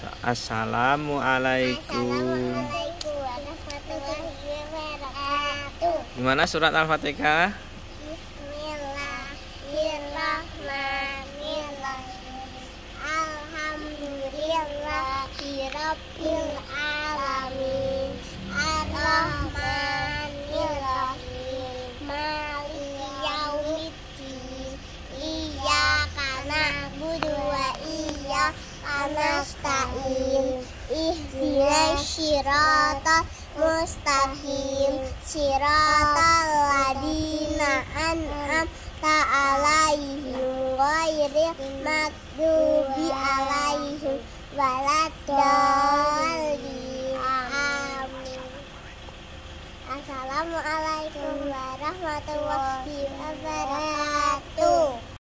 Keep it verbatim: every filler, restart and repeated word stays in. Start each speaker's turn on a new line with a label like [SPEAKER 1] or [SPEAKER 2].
[SPEAKER 1] Assalamualaikum.
[SPEAKER 2] Assalamualaikum warahmatullahi wabarakatuh.
[SPEAKER 1] Gimana surat Al-Fatihah?
[SPEAKER 2] Bismillahirrahmanirrahim. Alhamdulillahirabbil alamin. Arrahmanirrahim. Maliki yaumiddin. Iyyaka na'budu wa iyyaka nasta'in. Ihdinas siratal mustaqim. Siratal ladzina an'amta 'alaihim ghairil maghdubi 'alaihim waladdallin. Amin. Assalamualaikum warahmatullahi wabarakatuh.